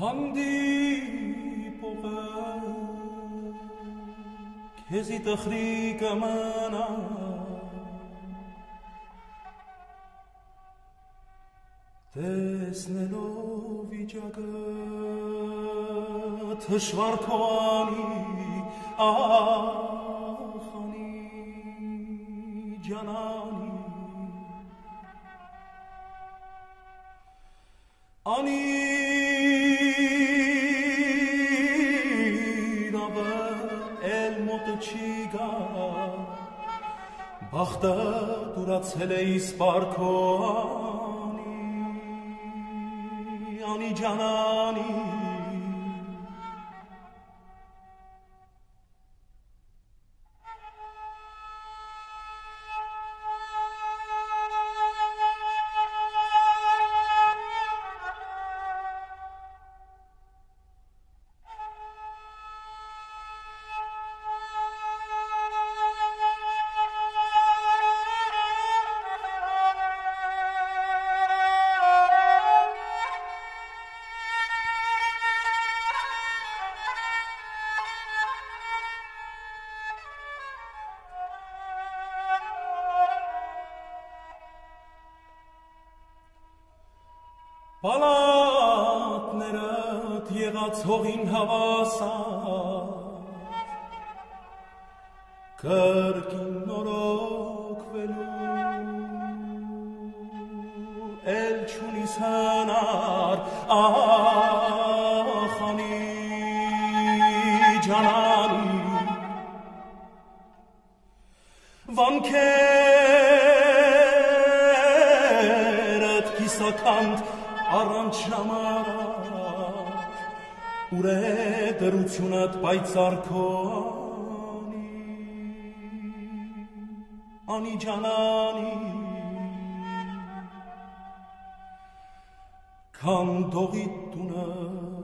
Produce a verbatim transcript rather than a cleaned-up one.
հանդիպողը քեզի տխրի կմանա տեսնելով վիճակը թշվառ քո անի ախանի ջանանի անի Չիգա բախտը դուրացել է իսպարքո անի անի ջանանի Պալատներդ եղած հողին հավասար կրկին նորոգվելու էլ չունիս հնար ախանի ջանանի վանքերդ կիսականդ առանց ժամարար ուր է դրությունդ պայծառ քո անի անի ջանանի քան դողիտ տունը